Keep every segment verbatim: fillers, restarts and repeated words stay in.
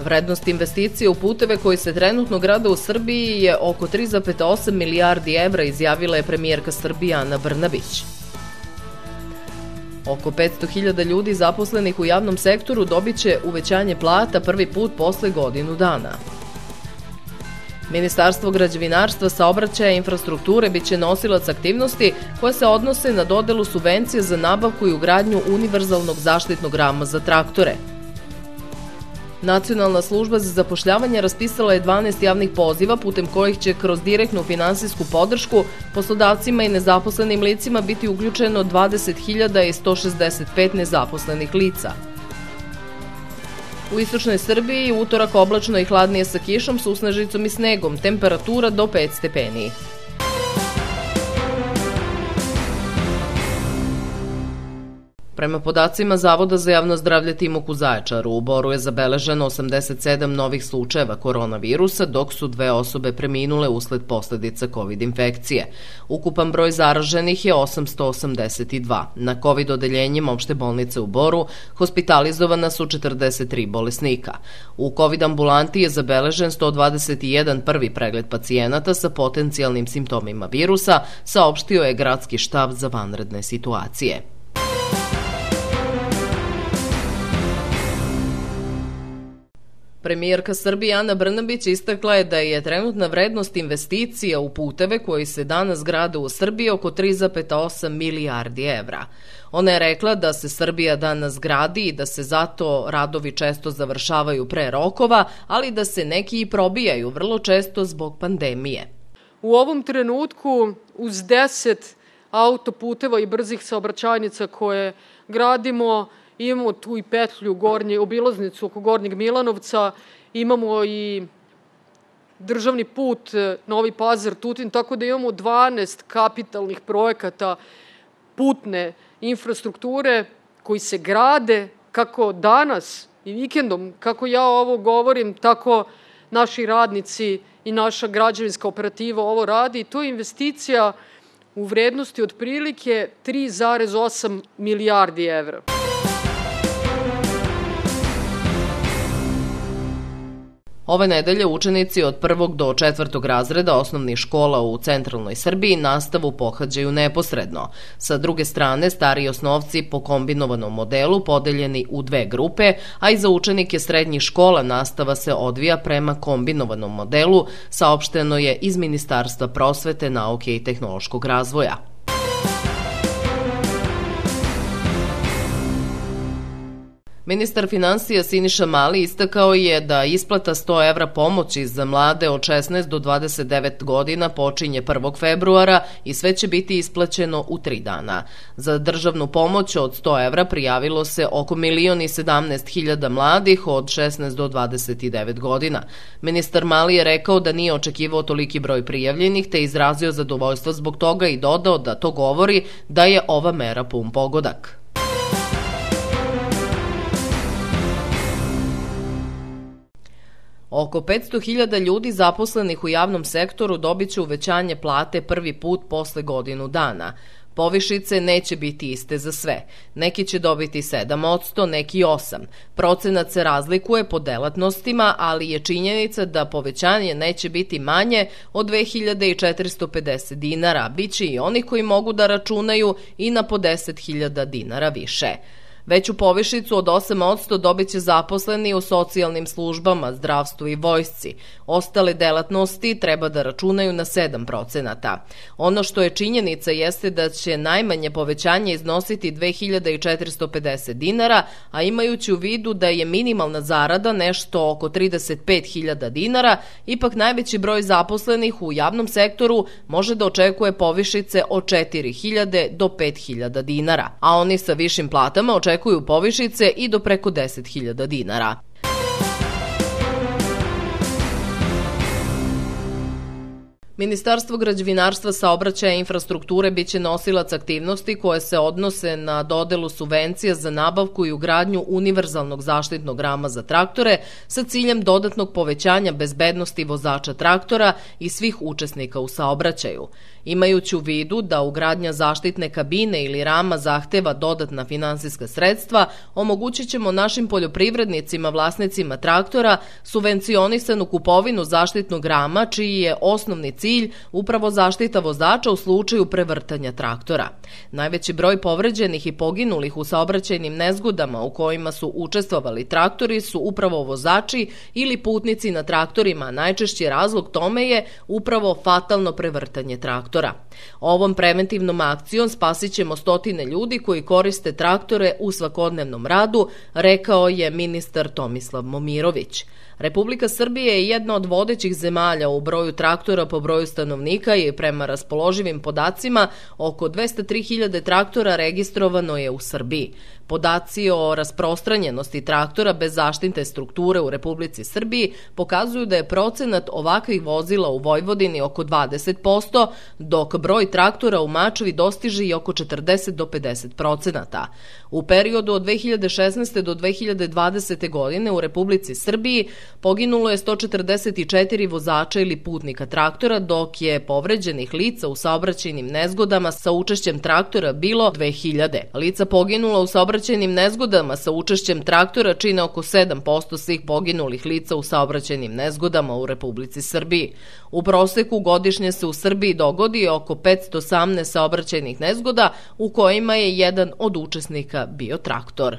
Vrednost investicije u puteve koji se trenutno grade u Srbiji je oko tri zarez osam milijardi evra, izjavila je premijerka Srbije Ana Brnabić. Oko petsto hiljada ljudi zaposlenih u javnom sektoru dobit će uvećanje plata prvi put posle godinu dana. Ministarstvo građevinarstva, saobraćaja i infrastrukture biće nosilac aktivnosti koje se odnose na dodelu subvencije za nabavku i ugradnju univerzalnog zaštitnog rama za traktore. Nacionalna služba za zapošljavanje raspisala je dvanaest javnih poziva putem kojih će kroz direktnu finansijsku podršku poslodavcima i nezaposlenim licima biti uključeno dvadeset hiljada sto šezdeset pet nezaposlenih lica. U istočnoj Srbiji utorak oblačno i hladnije sa kišom, susnežicom i snegom, temperatura do pet stepeni. Prema podacima Zavoda za javno zdravlje Timok u Zaječaru, u Boru je zabeleženo osamdeset sedam novih slučajeva koronavirusa, dok su dve osobe preminule usled posledica COVID infekcije. Ukupan broj zaraženih je osamsto osamdeset dva. Na COVID odeljenjima opšte bolnice u Boru hospitalizovana su četrdeset tri bolesnika. U COVID ambulanti je zabeležen sto dvadeset jedan prvi pregled pacijenata sa potencijalnim simptomima virusa, saopštio je Gradski štab za vanredne situacije. Premijerka Srbije Ana Brnabić istakla je da je trenutna vrednost investicija u puteve koji se danas grade u Srbiji oko tri zarez osam milijardi evra. Ona je rekla da se Srbija danas gradi i da se zato radovi često završavaju pre rokova, ali da se neki i probijaju, vrlo često zbog pandemije. U ovom trenutku uz deset autoputeva i brzih saobraćajnica koje gradimo, imamo tu i petlju, gornje, obilaznicu oko Gornjeg Milanovca, imamo i državni put Novi Pazar-Tutin, tako da imamo dvanaest kapitalnih projekata putne infrastrukture koji se grade kako danas i vikendom, kako ja ovo govorim, tako naši radnici i naša građevinska operativa ovo radi. To je investicija u vrednosti otprilike tri zarez osam milijardi evra. Ove nedelje učenici od prvog do četvrtog razreda osnovnih škola u centralnoj Srbiji nastavu pohađaju neposredno. Sa druge strane, stariji osnovci po kombinovanom modelu podeljeni u dve grupe, a i za učenike srednjih škola nastava se odvija prema kombinovanom modelu, saopšteno je iz Ministarstva prosvete, nauke i tehnološkog razvoja. Ministar finansija Siniša Mali istakao je da isplata sto evra pomoći za mlade od šesnaest do dvadeset devet godina počinje prvog februara i sve će biti isplaćeno u tri dana. Za državnu pomoć od sto evra prijavilo se oko milion i sedamnaest hiljada mladih od šesnaest do dvadeset devet godina. Ministar Mali je rekao da nije očekivao toliki broj prijavljenih, te izrazio zadovoljstvo zbog toga i dodao da to govori da je ova mera pun pogodak. Oko petsto hiljada ljudi zaposlenih u javnom sektoru dobit će uvećanje plate prvi put posle godinu dana. Povišice neće biti iste za sve. Neki će dobiti sedam posto, neki osam posto. Procenat se razlikuje po delatnostima, ali je činjenica da povećanje neće biti manje od dve hiljade četiristo pedeset dinara. Biće i oni koji mogu da računaju i na po deset hiljada dinara više. Veću povišicu od osam posto dobit će zaposleni u socijalnim službama, zdravstvu i vojsci. Ostale delatnosti treba da računaju na sedam procenata. Ono što je činjenica jeste da će najmanje povećanje iznositi dve hiljade četiristo pedeset dinara, a imajući u vidu da je minimalna zarada nešto oko trideset pet hiljada dinara, ipak najveći broj zaposlenih u javnom sektoru može da očekuje povišice od četiri hiljade do pet hiljada dinara, a oni sa višim platama očekuju očekuju povišice i do preko deset hiljada dinara. Ministarstvo građevinarstva, saobraćaja i infrastrukture biće nosilac aktivnosti koje se odnose na dodelu subvencija za nabavku i ugradnju univerzalnog zaštitnog rama za traktore sa ciljem dodatnog povećanja bezbednosti vozača traktora i svih učesnika u saobraćaju. Imajući u vidu da ugradnja zaštitne kabine ili rama zahteva dodatna finansijska sredstva, omogućit ćemo našim poljoprivrednicima, vlasnicima traktora, subvencionisanu kupovinu zaštitnog rama, čiji je osnovni cilj upravo zaštita vozača u slučaju prevrtanja traktora. Najveći broj povređenih i poginulih u saobraćajnim nezgodama u kojima su učestvovali traktori su upravo vozači ili putnici na traktorima, a najčešći razlog tome je upravo fatalno prevrtanje traktora. Ovom preventivnom akcijom spasit ćemo stotine ljudi koji koriste traktore u svakodnevnom radu, rekao je ministar Tomislav Momirović. Republika Srbije je jedna od vodećih zemalja u broju traktora po broju stanovnika i prema raspoloživim podacima oko dvesta tri hiljade traktora registrovano je u Srbiji. Podaci o rasprostranjenosti traktora bez zaštitne strukture u Republici Srbiji pokazuju da je procenat ovakvih vozila u Vojvodini oko dvadeset posto, dok broj traktora u Mačvi dostiže i oko četrdeset do pedeset procenata. U periodu od dve hiljade šesnaeste do dve hiljade dvadesete godine u Republici Srbiji poginulo je sto četrdeset četiri vozača ili putnika traktora, dok je povređenih lica u saobraćajnim nezgodama sa učešćem traktora bilo dve hiljade. Lica poginula u saobraćajnim nezgodama sa učešćem traktora čine oko sedam posto svih poginulih lica u saobraćajnim nezgodama u Republici Srbiji. U proseku godišnje se u Srbiji dogodi oko petsto osamnaest saobraćajnih nezgoda u kojima je jedan od učesnika bio traktor.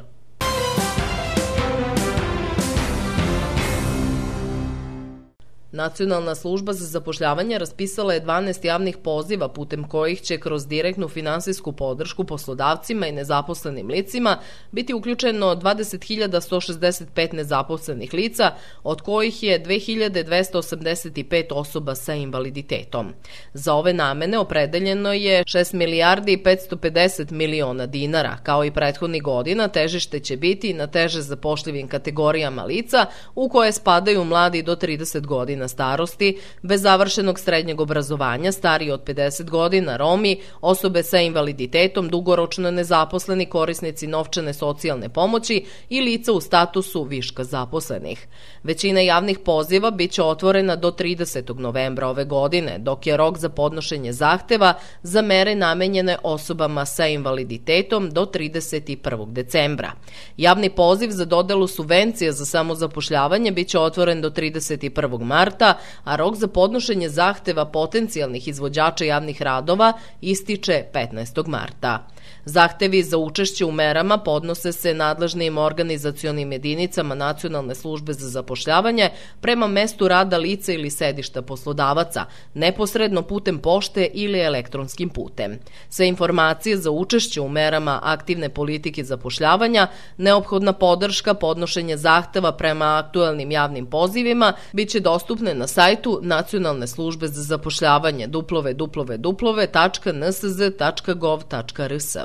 Nacionalna služba za zapošljavanje raspisala je dvanaest javnih poziva putem kojih će kroz direktnu finansijsku podršku poslodavcima i nezaposlenim licima biti uključeno dvadeset hiljada sto šezdeset pet nezaposlenih lica, od kojih je dve hiljade dvesta osamdeset pet osoba sa invaliditetom. Za ove namene opredeljeno je šest milijardi i petsto pedeset miliona dinara. Kao i prethodnih godina, težište će biti na teže zapošljivim kategorijama lica u koje spadaju mladi do trideset godina starosti, bez završenog srednjeg obrazovanja, stariji od pedeset godina, Romi, osobe sa invaliditetom, dugoročno nezaposleni korisnici novčane socijalne pomoći i lica u statusu viška zaposlenih. Većina javnih poziva biće otvorena do tridesetog novembra ove godine, dok je rok za podnošenje zahteva za mere namenjene osobama sa invaliditetom do trideset prvog decembra. Javni poziv za dodelu subvencija za samozapošljavanje biće otvoren do trideset prvog marta, a rok za podnošenje zahteva potencijalnih izvođača javnih radova ističe petnaestog marta. Zahtevi za učešće u merama podnose se nadležnim organizacionim jedinicama Nacionalne službe za zapošljavanje prema mestu rada lica ili sedišta poslodavaca, neposredno putem pošte ili elektronskim putem. Sve informacije za učešće u merama aktivne politike zapošljavanja, neophodna podrška, podnošenje zahteva prema aktuelnim javnim pozivima biće dostupne na sajtu Nacionalne službe za zapošljavanje w w w tačka n s z tačka gov tačka r s.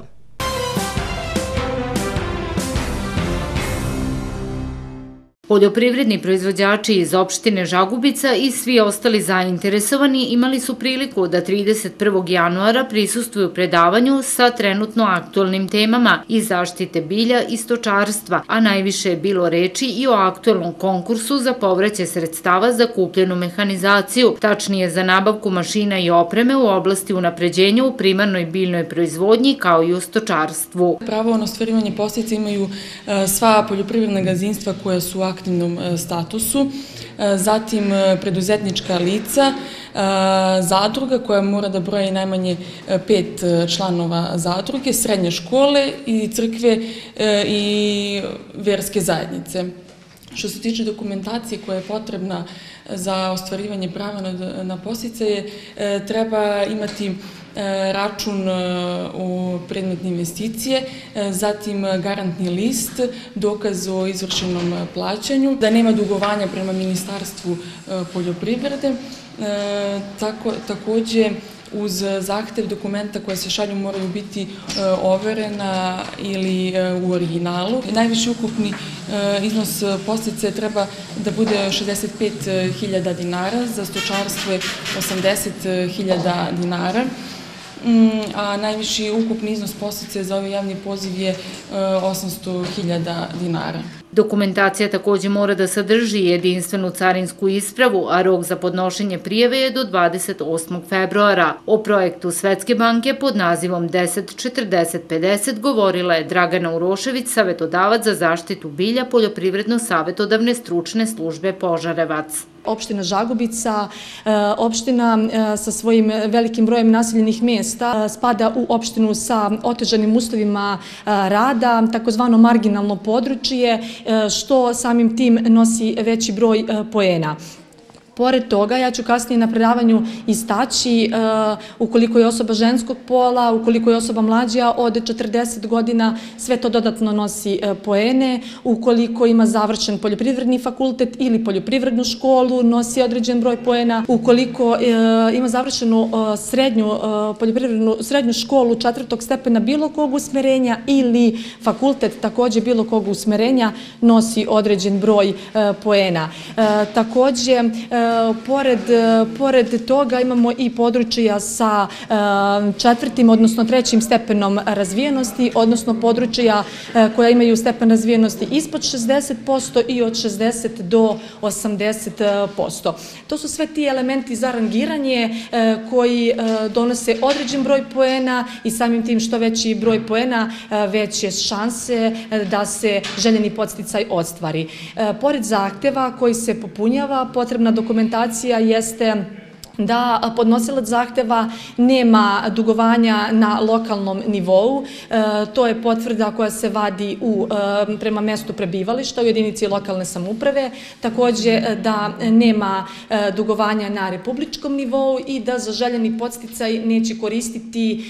Poljoprivredni proizvođači iz opštine Žagubica i svi ostali zainteresovani imali su priliku da trideset prvog januara prisustvuju predavanju sa trenutno aktuelnim temama iz zaštite bilja i stočarstva, a najviše je bilo reči i o aktuelnom konkursu za povraćaj sredstava za kupljenu mehanizaciju, tačnije za nabavku mašina i opreme u oblasti unapređenja u primarnoj biljnoj proizvodnji kao i u stočarstvu. Pravo na ostvarivanje podsticaja imaju sva poljoprivredna gazdinstva koja su u aktivnom statusu, zatim preduzetnička lica, zadruga koja mora da broji najmanje pet članova zadruge, srednje škole i crkve i verske zajednice. Što se tiče dokumentacije koja je potrebna za ostvarivanje prava na podsticaje, treba imati račun u predmetne investicije, zatim garantni list, dokaz o izvršenom plaćanju, da nema dugovanja prema Ministarstvu poljoprivrede, takođe uz zahtev dokumenta koja se šalju moraju biti overena ili u originalu. Najviši ukupni iznos podsticaja treba da bude šezdeset pet hiljada dinara, za stočarstvo je osamdeset hiljada dinara, a najviši ukupni iznos podsticaja za ovaj javni poziv je osamsto hiljada dinara. Dokumentacija takođe mora da sadrži jedinstvenu carinsku ispravu, a rok za podnošenje prijave je do dvadeset osmog februara. O projektu Svetske banke pod nazivom deset četrdeset pedeset govorila je Dragana Urošević, savetodavac za zaštitu bilja Poljoprivredno-savetodavne stručne službe Požarevac. Opština Žagubica, opština sa svojim velikim brojem naseljenih mesta, spada u opštinu sa otežanim uslovima rada, takozvano marginalno područje, što samim tim nosi veći broj poena. Pored toga, ja ću kasnije na predavanju istaći, ukoliko je osoba ženskog pola, ukoliko je osoba mlađa od četrdeset godina, sve to dodatno nosi poene. Ukoliko ima završen poljoprivredni fakultet ili poljoprivrednu školu, nosi određen broj poena. Ukoliko ima završenu srednju poljoprivrednu srednju školu četvrtog stepena bilo kog usmerenja ili fakultet takođe bilo kog usmerenja, nosi određen broj poena. Takođe, Pored, pored toga imamo i područja sa četvrtim, odnosno trećim stepenom razvijenosti, odnosno područja koja imaju stepen razvijenosti ispod šezdeset posto i od šezdeset do osamdeset posto. To su sve ti elementi za rangiranje koji donose određen broj poena i samim tim što veći broj poena, veće šanse da se željeni podsticaj ostvari. Pored zahteva koji se popunjava, potrebna dokumentacija Dokumentacija jeste da podnosilac zahteva nema dugovanja na lokalnom nivou. To je potvrda koja se vadi prema mestu prebivališta u jedinici lokalne samouprave. Takođe da nema dugovanja na republičkom nivou i da za željeni podsticaj neće koristiti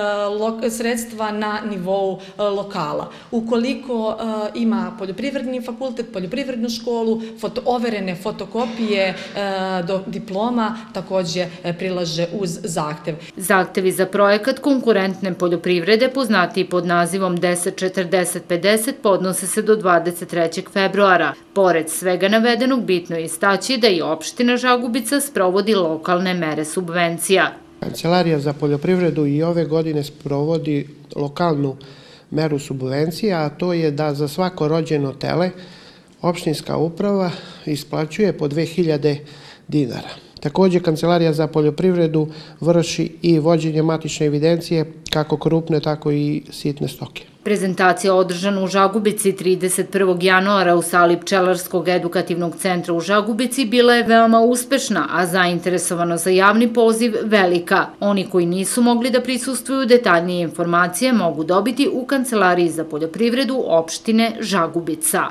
sredstva na nivou lokala. Ukoliko ima poljoprivredni fakultet, poljoprivrednu školu, overene fotokopije diploma, tako takođe prilaže uz zahtev. Zahtevi za projekat konkurentne poljoprivrede, poznati pod nazivom deset četrdeset pedeset, podnose se do dvadeset trećeg februara. Pored svega navedenog, bitno je istaći da i opština Žagubica sprovodi lokalne mere subvencija. Kancelarija za poljoprivredu i ove godine sprovodi lokalnu meru subvencija, a to je da za svako rođeno tele opštinska uprava isplaćuje po dve hiljade dinara. Takođe, Kancelarija za poljoprivredu vrši i vođenje matične evidencije kako krupne, tako i sitne stoke. Prezentacija održana u Žagubici trideset prvog januara u sali Pčelarskog edukativnog centra u Žagubici bila je veoma uspešna, a zainteresovanost za javni poziv velika. Oni koji nisu mogli da prisustvuju, detaljnije informacije mogu dobiti u Kancelariji za poljoprivredu opštine Žagubica.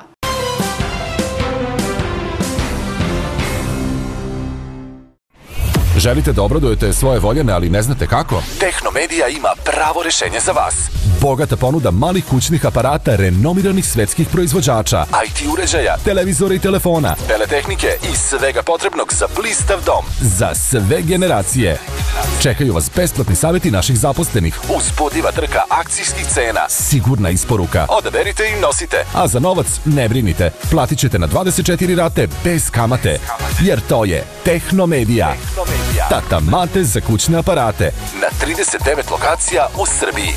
Želite da obradujete svoje voljene, ali ne znate kako? Tehnomedija ima pravo rešenje za vas. Bogata ponuda malih kućnih aparata renomiranih svetskih proizvođača, I T uređaja, televizora i telefona, teletehnike i svega potrebnog za blistav dom. Za sve generacije. Čekaju vas besplatni savjeti naših zaposlenih, uzbudljiva trka akcijskih cena, sigurna isporuka. Odaberite i nosite, a za novac ne brinite. Platit ćete na dvadeset četiri rate bez kamate, jer to je Tehnomedija. Tata Mate za kućne aparate na trideset devet lokacija u Srbiji.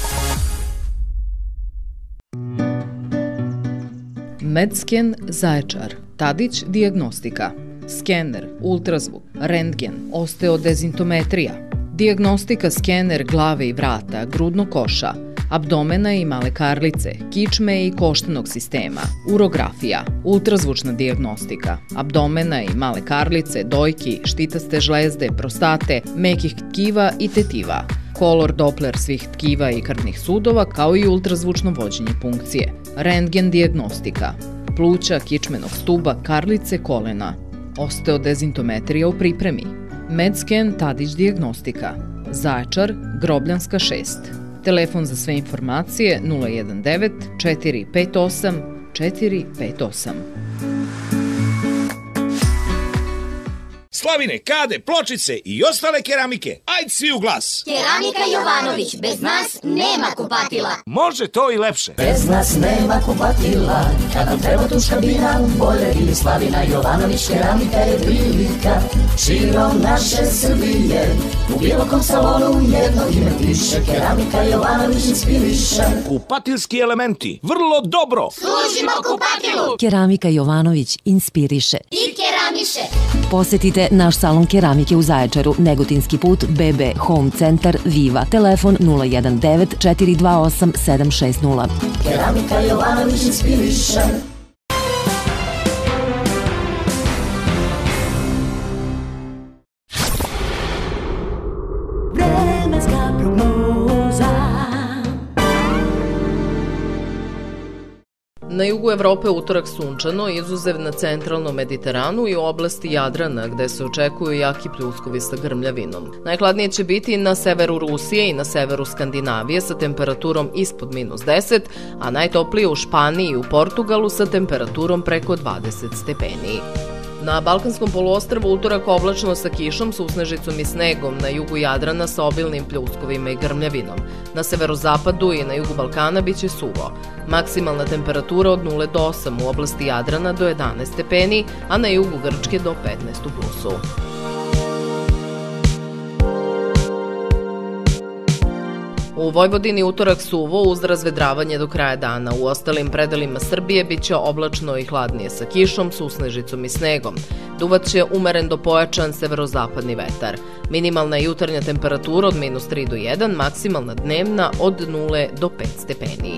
Medsken Zaječar, Tadić dijagnostika, skener, ultrazvuk, rentgen, osteodezintometrija, dijagnostika skener glave i vrata, grudnog koša, abdomena i male karlice, kičme i koštanog sistema, urografija, ultrazvučna dijagnostika, abdomena i male karlice, dojki, štitaste žlezde, prostate, mekih tkiva i tetiva, kolor Doppler svih tkiva i krvnih sudova, kao i ultrazvučno vođenje punkcije, rentgen dijagnostika, pluća, kičmenog stuba, karlice, kolena, osteodezintometrija u pripremi, Medsken Tadić dijagnostika, Zaječar, Grobljanska šest. Telefon za sve informacije nula jedan devet četiri pet osam četiri pet osam. slavine, kade, pločice i ostale keramike. Ajde svi u glas! Keramika Jovanović, bez nas nema kupatila. Može to i lepše. Bez nas nema kupatila, kad nam treba tuška bina, bolje ili slavina. Jovanović keramika je prilika, širom naše Srbije. U bilo kom salonu jedno ime piše, keramika Jovanović inspiriše. Kupatilski elementi, vrlo dobro. Služimo kupatilu. Keramika Jovanović inspiriše i keramiše. Posetite naš salon keramike u Zaječaru, Negotinski put, B B Home Centar, Viva. Telefon nula jedan devet četiri dva osam sedam šest nula. Keramika Jovanović inspiriše. Vremenska prognoza. Na jugu Evrope utorak sunčano, izuzev na centralnom Mediteranu i u oblasti Jadrana, gde se očekuju jaki pljuskovi sa grmljavinom. Najhladnije će biti na severu Rusije i na severu Skandinavije sa temperaturom ispod minus deset, a najtoplije u Španiji i u Portugalu sa temperaturom preko dvadeset stepeni. Na Balkanskom poluostrvu utorak oblačno sa kišom, susnežicom i snegom, na jugu Jadrana sa obilnim pljuskovima i grmljavinom. Na severozapadu i na jugu Balkana biće suvo. Maksimalna temperatura od nula do osam, u oblasti Jadrana do jedanaest stepeni, a na jugu Grčke do petnaest u plusu. U Vojvodini utorak suvo uz razvedravanje do kraja dana. U ostalim predelima Srbije biće oblačno i hladnije sa kišom, susnežicom i snegom. Duvaće umeren do pojačan severozapadni vetar. Minimalna jutarnja temperatura od minus tri do jedan, maksimalna dnevna od nula do pet stepeni.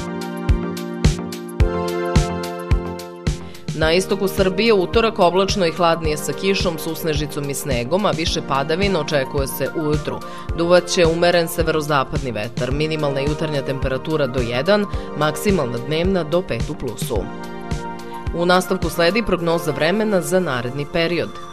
Na istoku Srbije utorak oblačno i hladnije sa kišom, susnežicom i snegom, a više padavina očekuje se ujutru. Duvaće umeren severozapadni vetar, minimalna jutarnja temperatura do jedan, maksimalna dnevna do pet u plusu. U nastavku sledi prognoza vremena za naredni period.